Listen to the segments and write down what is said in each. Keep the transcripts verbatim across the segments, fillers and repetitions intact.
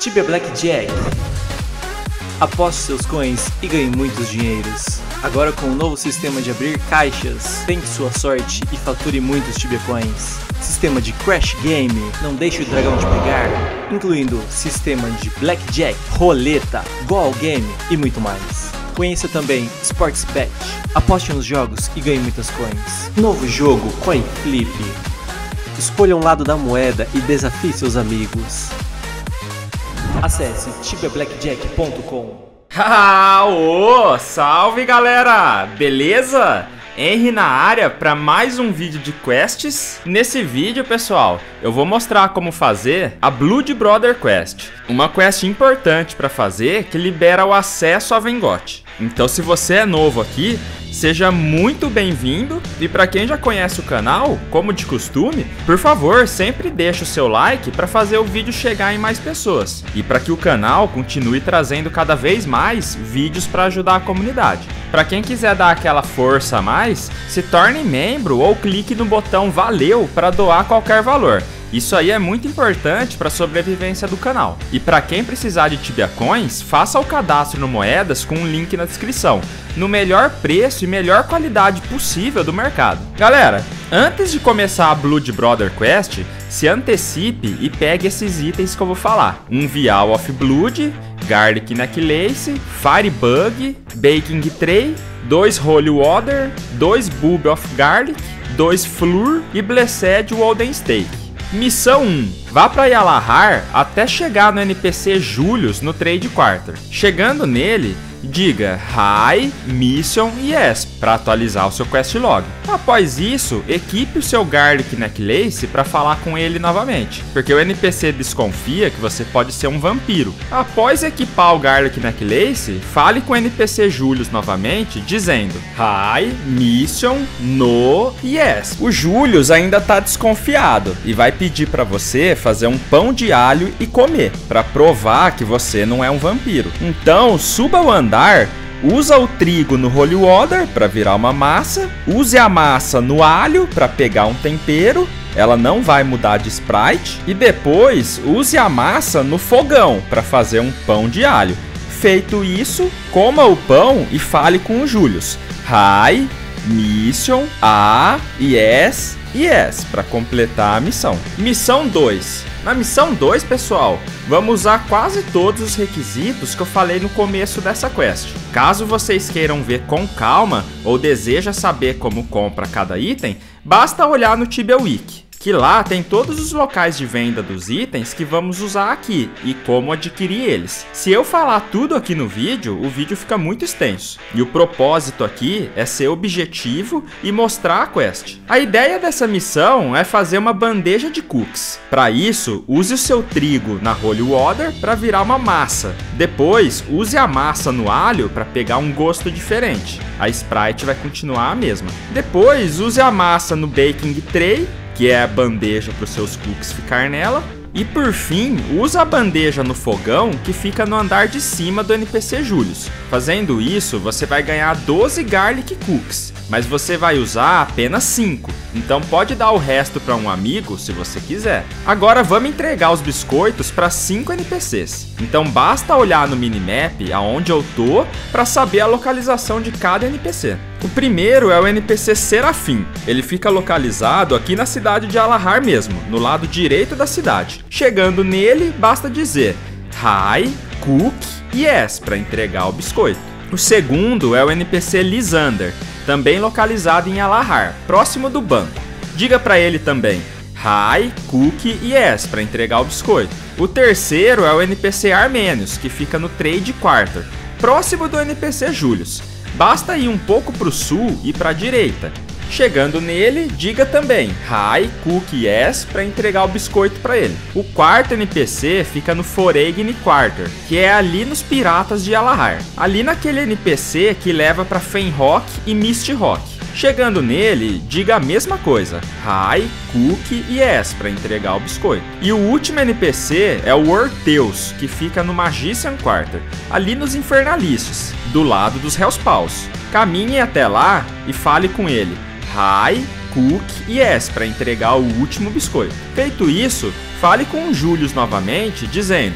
Tibia Blackjack. Aposte seus coins e ganhe muitos dinheiros. Agora com o novo sistema de abrir caixas, tente sua sorte e fature muitos Tibia Coins. Sistema de Crash Game, não deixe o dragão te pegar, incluindo sistema de Blackjack, roleta, Goal Game e muito mais. Conheça também Sportsbet, aposte nos jogos e ganhe muitas coins. Novo jogo Coin Flip. Escolha um lado da moeda e desafie seus amigos. Acesse tibia blackjack ponto com. Ah, ô, salve galera, beleza? Henry na área para mais um vídeo de quests. Nesse vídeo, pessoal, eu vou mostrar como fazer a Blood Brother Quest, uma quest importante para fazer que libera o acesso a Vengot. Então, se você é novo aqui, seja muito bem-vindo, e para quem já conhece o canal, como de costume, por favor, sempre deixe o seu like para fazer o vídeo chegar em mais pessoas e para que o canal continue trazendo cada vez mais vídeos para ajudar a comunidade. Para quem quiser dar aquela força a mais, se torne membro ou clique no botão valeu para doar qualquer valor. Isso aí é muito importante para a sobrevivência do canal. E para quem precisar de Tibia Coins, faça o cadastro no Moedas com um link na descrição, no melhor preço e melhor qualidade possível do mercado. Galera, antes de começar a Blood Brother Quest, se antecipe e pegue esses itens que eu vou falar. Um Vial of Blood, Garlic Necklace, Firebug, Baking Tray, dois Holy Water, dois Bulb of Garlic, dois Fleur e Blessed Walden Steak. Missão um. Vá para Yalahar até chegar no N P C Julius no Trade Quarter. Chegando nele, diga Hi, Mission Yes para atualizar o seu quest log. Após isso, equipe o seu Garlic Necklace para falar com ele novamente, porque o N P C desconfia que você pode ser um vampiro. Após equipar o Garlic Necklace, fale com o N P C Julius novamente, dizendo Hi, Mission No Yes. O Julius ainda está desconfiado e vai pedir para você fazer um pão de alho e comer, para provar que você não é um vampiro. Então, suba o andar, usa o trigo no Holy Water para virar uma massa, use a massa no alho para pegar um tempero, ela não vai mudar de sprite, e depois use a massa no fogão para fazer um pão de alho. Feito isso, coma o pão e fale com o Julius. Hi, Mission, A, Yes, Yes, para completar a missão. Missão dois. Na missão dois, pessoal, vamos usar quase todos os requisitos que eu falei no começo dessa quest. Caso vocês queiram ver com calma ou deseja saber como compra cada item, basta olhar no Tibia Wiki, que lá tem todos os locais de venda dos itens que vamos usar aqui e como adquirir eles. Se eu falar tudo aqui no vídeo, o vídeo fica muito extenso. E o propósito aqui é ser objetivo e mostrar a quest. A ideia dessa missão é fazer uma bandeja de cookies. Para isso, use o seu trigo na Holy Water para virar uma massa. Depois, use a massa no alho para pegar um gosto diferente. A sprite vai continuar a mesma. Depois, use a massa no Baking Tray, que é a bandeja para os seus cookies ficar nela. E por fim, usa a bandeja no fogão que fica no andar de cima do N P C Julius. Fazendo isso, você vai ganhar doze Garlic Cookies, mas você vai usar apenas cinco. Então pode dar o resto para um amigo se você quiser. Agora vamos entregar os biscoitos para cinco N P Cs. Então basta olhar no minimap aonde eu tô para saber a localização de cada N P C. O primeiro é o N P C Serafim. Ele fica localizado aqui na cidade de Yalahar mesmo, no lado direito da cidade. Chegando nele, basta dizer Hi, Cook e Yes para entregar o biscoito. O segundo é o N P C Lysander, também localizado em Yalahar, próximo do banco. Diga para ele também Hi, Cook e Yes para entregar o biscoito. O terceiro é o N P C Armenius, que fica no Trade Quarter, próximo do N P C Julius. Basta ir um pouco para o sul e para a direita. Chegando nele, diga também Hi, Cook Yes para entregar o biscoito para ele. O quarto N P C fica no Foregni Quarter, que é ali nos Piratas de Yalahar. Ali naquele N P C que leva para Fenrock e Misty Rock. Chegando nele, diga a mesma coisa, Hi, Cook e Yes para entregar o biscoito. E o último N P C é o Orteus, que fica no Magician Quarter, ali nos Infernalices, do lado dos Hellspaws. Caminhe até lá e fale com ele, Hi, Cook e Yes para entregar o último biscoito. Feito isso, fale com o Julius novamente, dizendo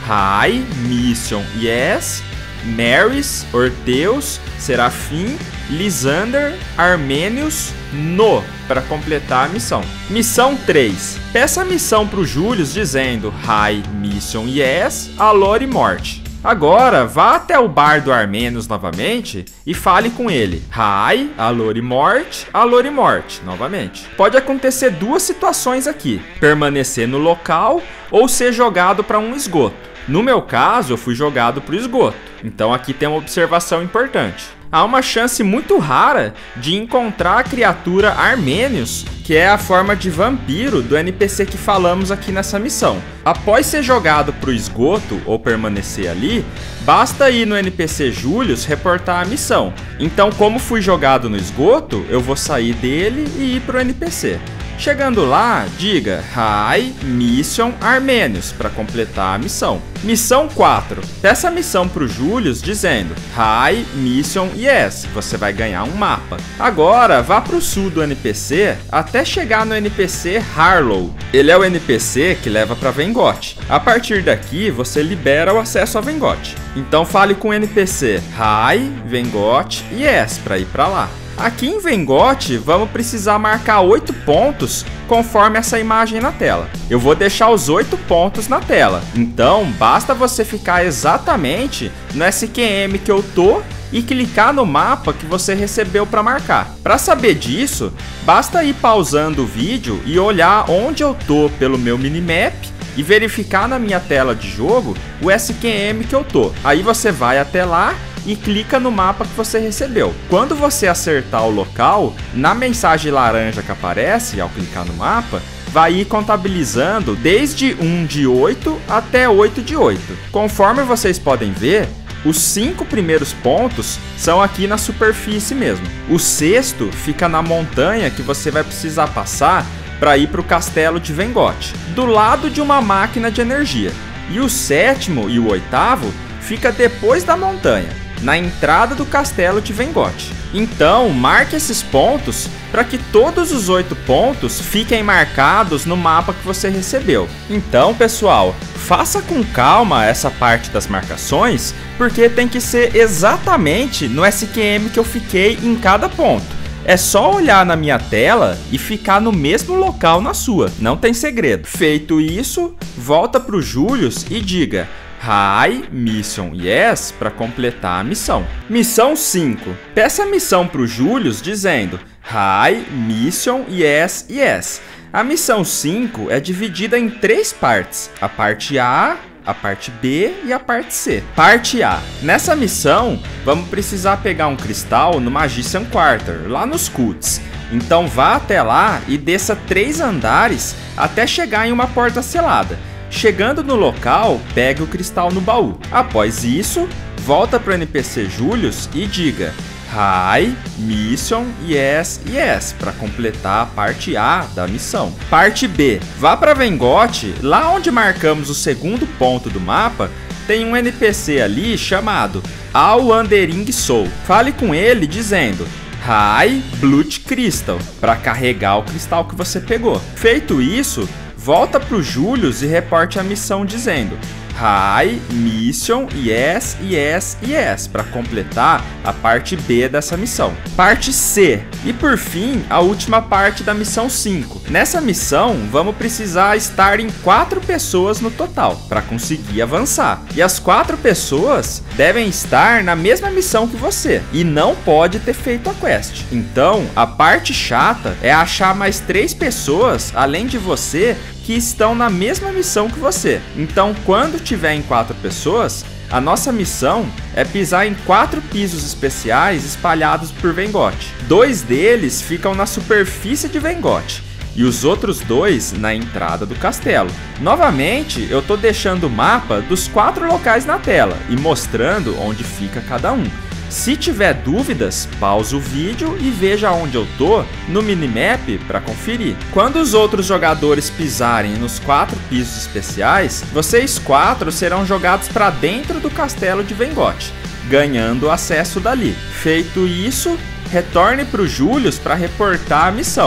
High, Mission, Yes, Maris, Orteus, Serafim, Lysander, Armênios, No, para completar a missão. Missão três. Peça a missão para o Julius dizendo High, Mission, Yes, Alor e Morte. Agora, vá até o bar do Armênios novamente e fale com ele. High, Alor e Morte, Alor e Morte, novamente. Pode acontecer duas situações aqui. Permanecer no local ou ser jogado para um esgoto. No meu caso, eu fui jogado para o esgoto. Então aqui tem uma observação importante. Há uma chance muito rara de encontrar a criatura Armênios, que é a forma de vampiro do N P C que falamos aqui nessa missão. Após ser jogado para o esgoto ou permanecer ali, basta ir no N P C Julius reportar a missão. Então, como fui jogado no esgoto, eu vou sair dele e ir para o N P C. Chegando lá, diga High, Mission, Armênios para completar a missão. Missão quatro. Peça a missão para o Julius dizendo High, Mission, Yes. Você vai ganhar um mapa. Agora, vá para o sul do N P C até chegar no N P C Harlow. Ele é o N P C que leva para Vengoth. A partir daqui, você libera o acesso a Vengoth. Então fale com o N P C High, Vengoth, Yes para ir para lá. Aqui em Vengoth, vamos precisar marcar oito pontos conforme essa imagem na tela. Eu vou deixar os oito pontos na tela, então basta você ficar exatamente no S Q M que eu tô e clicar no mapa que você recebeu para marcar. Para saber disso, basta ir pausando o vídeo e olhar onde eu tô pelo meu minimap e verificar na minha tela de jogo o S Q M que eu tô. Aí você vai até lá e clica no mapa que você recebeu. Quando você acertar o local, na mensagem laranja que aparece ao clicar no mapa, vai ir contabilizando desde um de oito até oito de oito. Conforme vocês podem ver, os cinco primeiros pontos são aqui na superfície mesmo. O sexto fica na montanha que você vai precisar passar para ir para o castelo de Vengoth, do lado de uma máquina de energia. E o sétimo e o oitavo fica depois da montanha, na entrada do castelo de Vengoth. Então, marque esses pontos para que todos os oito pontos fiquem marcados no mapa que você recebeu. Então, pessoal, faça com calma essa parte das marcações, porque tem que ser exatamente no S Q M que eu fiquei em cada ponto. É só olhar na minha tela e ficar no mesmo local na sua, não tem segredo. Feito isso, volta para o Julius e diga High, Mission, Yes para completar a missão. Missão cinco. Peça a missão para o Julius dizendo High, Mission, Yes, Yes. A missão cinco é dividida em três partes. A parte A, a parte B e a parte C. Parte A. Nessa missão, vamos precisar pegar um cristal no Magician Quarter, lá nos cults. Então vá até lá e desça três andares até chegar em uma porta selada. Chegando no local, pegue o cristal no baú. Após isso, volta para o N P C Julius e diga High, Mission, Yes, Yes para completar a parte A da missão. Parte B. Vá para Vengoth, lá onde marcamos o segundo ponto do mapa, tem um N P C ali chamado Al Wandering Soul. Fale com ele dizendo High, Blood Crystal para carregar o cristal que você pegou. Feito isso, volta para o Julius e reporte a missão dizendo High, Mission, Yes, Yes, Yes para completar a parte B dessa missão. Parte C. E por fim, a última parte da missão cinco. Nessa missão, vamos precisar estar em quatro pessoas no total para conseguir avançar. E as quatro pessoas devem estar na mesma missão que você e não pode ter feito a quest. Então, a parte chata é achar mais três pessoas além de você que estão na mesma missão que você. Então, quando tiver em quatro pessoas, a nossa missão é pisar em quatro pisos especiais espalhados por Vengoth. Dois deles ficam na superfície de Vengoth e os outros dois na entrada do castelo. Novamente, eu tô deixando o mapa dos quatro locais na tela e mostrando onde fica cada um. Se tiver dúvidas, pause o vídeo e veja onde eu tô no minimap para conferir. Quando os outros jogadores pisarem nos quatro pisos especiais, vocês quatro serão jogados para dentro do castelo de Vengoth, ganhando acesso dali. Feito isso, retorne para o Julius para reportar a missão.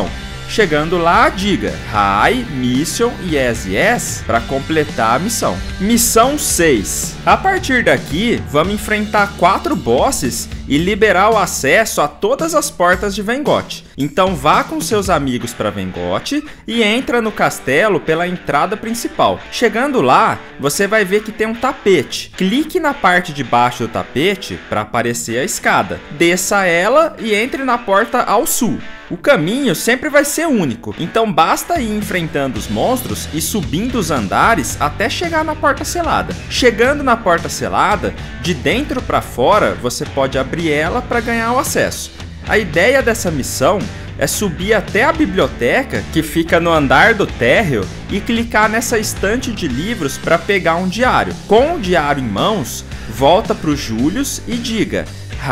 Chegando lá, diga Hi, Mission, Yes, Yes para completar a missão. Missão seis. A partir daqui, vamos enfrentar quatro bosses e liberar o acesso a todas as portas de Vengote. Então vá com seus amigos para Vengote e entra no castelo pela entrada principal. Chegando lá, você vai ver que tem um tapete. Clique na parte de baixo do tapete para aparecer a escada. Desça ela e entre na porta ao sul. O caminho sempre vai ser único, então basta ir enfrentando os monstros e subindo os andares até chegar na porta selada. Chegando na porta selada, de dentro para fora, você pode abrir ela para ganhar o acesso. A ideia dessa missão é subir até a biblioteca, que fica no andar do térreo, e clicar nessa estante de livros para pegar um diário. Com o diário em mãos, volta para o Julius e diga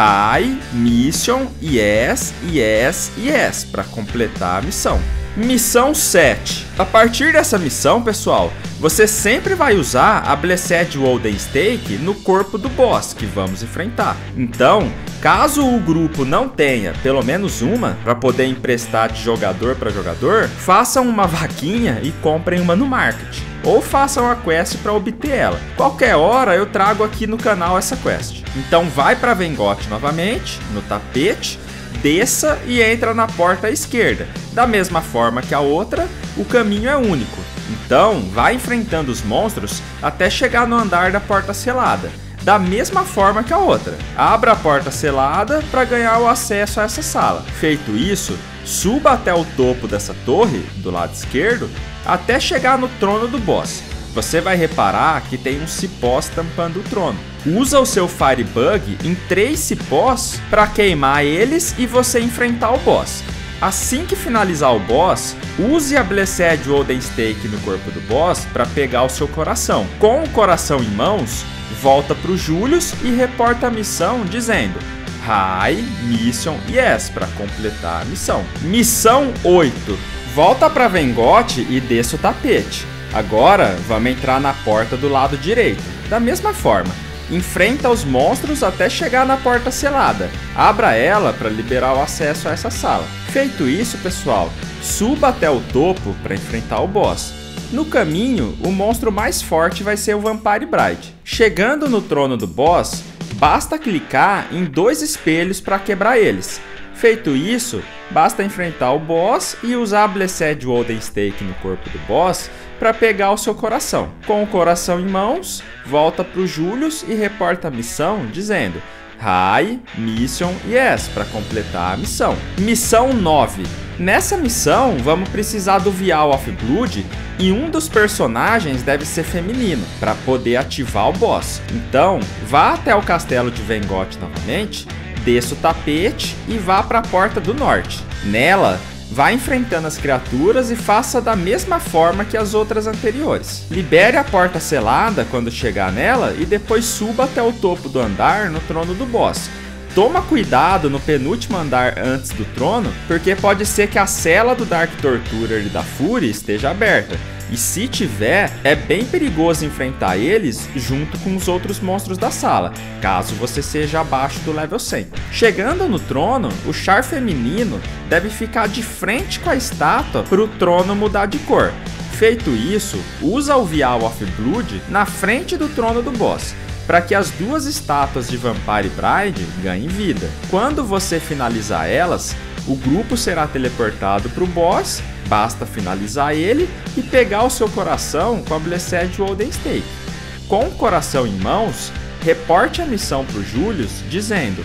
Hi, Mission, Yes, Yes, Yes para completar a missão. Missão sete. A partir dessa missão, pessoal, você sempre vai usar a Blessed Wolden Stake no corpo do boss que vamos enfrentar. Então, caso o grupo não tenha pelo menos uma para poder emprestar de jogador para jogador, façam uma vaquinha e comprem uma no market. Ou façam a quest para obter ela. Qualquer hora eu trago aqui no canal essa quest. Então vai para Vengote novamente, no tapete, desça e entra na porta à esquerda. Da mesma forma que a outra, o caminho é único. Então vai enfrentando os monstros até chegar no andar da porta selada. Da mesma forma que a outra. Abra a porta selada para ganhar o acesso a essa sala. Feito isso, suba até o topo dessa torre, do lado esquerdo, até chegar no trono do boss. Você vai reparar que tem uns cipós tampando o trono. Usa o seu Firebug em três cipós para queimar eles e você enfrentar o boss. Assim que finalizar o boss, use a Blessed Wolden Stake no corpo do boss para pegar o seu coração. Com o coração em mãos, volta para o Julius e reporta a missão dizendo Hi, Mission, Yes para completar a missão. Missão oito. Volta para Vengote e desça o tapete. Agora vamos entrar na porta do lado direito. Da mesma forma, enfrenta os monstros até chegar na porta selada. Abra ela para liberar o acesso a essa sala. Feito isso, pessoal, suba até o topo para enfrentar o boss. No caminho, o monstro mais forte vai ser o Vampire Bride. Chegando no trono do boss, basta clicar em dois espelhos para quebrar eles. Feito isso, basta enfrentar o boss e usar a Blessed Wolden Stake no corpo do boss para pegar o seu coração. Com o coração em mãos, volta para o Julius e reporta a missão dizendo Hi, Mission, Yes para completar a missão. Missão nove. Nessa missão, vamos precisar do Vial of Blood e um dos personagens deve ser feminino para poder ativar o boss. Então, vá até o castelo de Vengote novamente, desça o tapete e vá para a porta do norte. Nela, vá enfrentando as criaturas e faça da mesma forma que as outras anteriores. Libere a porta selada quando chegar nela e depois suba até o topo do andar no trono do boss. Toma cuidado no penúltimo andar antes do trono, porque pode ser que a cela do Dark Torturer e da Fury esteja aberta. E se tiver, é bem perigoso enfrentar eles junto com os outros monstros da sala, caso você seja abaixo do level cem. Chegando no trono, o char feminino deve ficar de frente com a estátua para o trono mudar de cor. Feito isso, usa o Vial of Blood na frente do trono do boss, para que as duas estátuas de Vampire Bride ganhem vida. Quando você finalizar elas, o grupo será teleportado para o boss, basta finalizar ele e pegar o seu coração com a Blessed Wolden Stake. Com o coração em mãos, reporte a missão para o Julius dizendo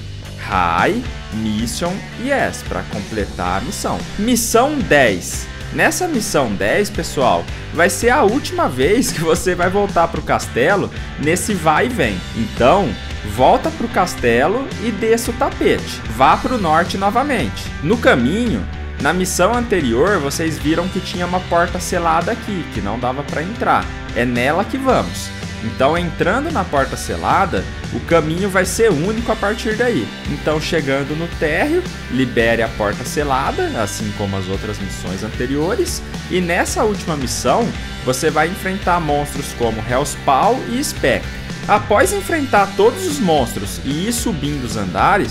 Hi, Mission, Yes para completar a missão. Missão dez. Nessa missão dez, pessoal, vai ser a última vez que você vai voltar para o castelo nesse vai e vem. Então, volta para o castelo e desça o tapete. Vá para o norte novamente. No caminho, na missão anterior, vocês viram que tinha uma porta selada aqui, que não dava para entrar. É nela que vamos. Então, entrando na porta selada, o caminho vai ser único a partir daí. Então, chegando no térreo, libere a porta selada, assim como as outras missões anteriores. E nessa última missão, você vai enfrentar monstros como Hellspawn e Spectre. Após enfrentar todos os monstros e ir subindo os andares,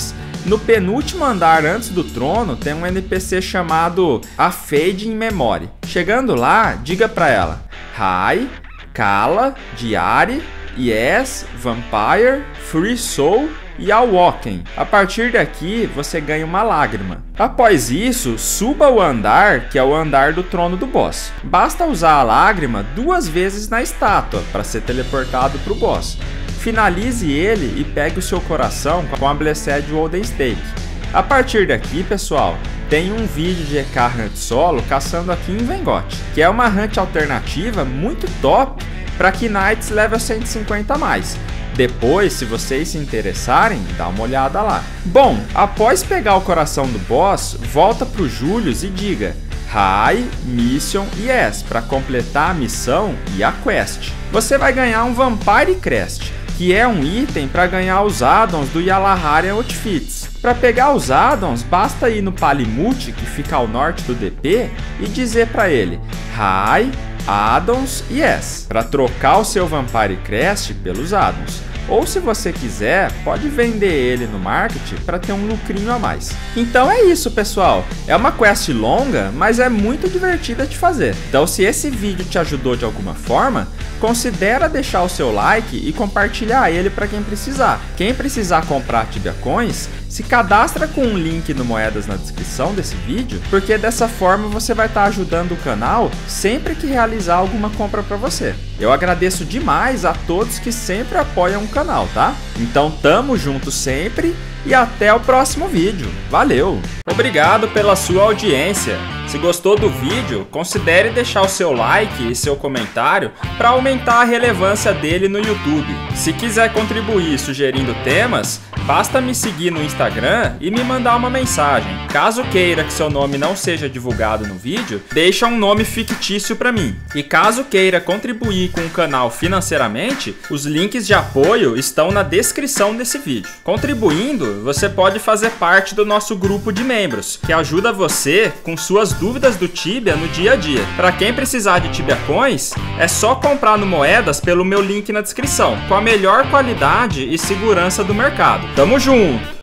No penúltimo andar antes do trono tem um N P C chamado A Fade in Memory. Chegando lá, diga pra ela: Hi, Kala, Diary, Yes, Vampire, Free Soul e Awoken. A partir daqui você ganha uma lágrima. Após isso, suba o andar, que é o andar do trono do boss. Basta usar a lágrima duas vezes na estátua para ser teleportado para o boss. Finalize ele e pegue o seu coração com a Blessed Golden Stake. A partir daqui, pessoal, tem um vídeo de E K Hunt solo caçando aqui em Vengote, que é uma hunt alternativa muito top para Knights level cento e cinquenta a mais. Depois, se vocês se interessarem, dá uma olhada lá. Bom, após pegar o coração do boss, volta pro Julius e diga Hi, Mission e Yes para completar a missão e a quest. Você vai ganhar um Vampire Crest, que é um item para ganhar os addons do Yalaharian Outfits. Para pegar os addons, basta ir no Palimute, que fica ao norte do D P, e dizer para ele Hi, Addons Yes, para trocar o seu Vampire Crest pelos addons. Ou se você quiser, pode vender ele no market para ter um lucrinho a mais. Então é isso, pessoal. É uma quest longa, mas é muito divertida de fazer. Então se esse vídeo te ajudou de alguma forma, considera deixar o seu like e compartilhar ele para quem precisar. Quem precisar comprar Tibia Coins, se cadastra com um link no Moedas na descrição desse vídeo, porque dessa forma você vai estar ajudando o canal sempre que realizar alguma compra para você. Eu agradeço demais a todos que sempre apoiam o canal, tá? Então tamo junto sempre e até o próximo vídeo. Valeu! Obrigado pela sua audiência. Se gostou do vídeo, considere deixar o seu like e seu comentário para aumentar a relevância dele no YouTube. Se quiser contribuir sugerindo temas, basta me seguir no Instagram e me mandar uma mensagem. Caso queira que seu nome não seja divulgado no vídeo, deixa um nome fictício para mim. E caso queira contribuir com o canal financeiramente, os links de apoio estão na descrição desse vídeo. Contribuindo, você pode fazer parte do nosso grupo de membros, que ajuda você com suas dúvidas do Tibia no dia a dia. Para quem precisar de Tibia Coins, é só comprar no Moedas pelo meu link na descrição, com a melhor qualidade e segurança do mercado. Tamo junto!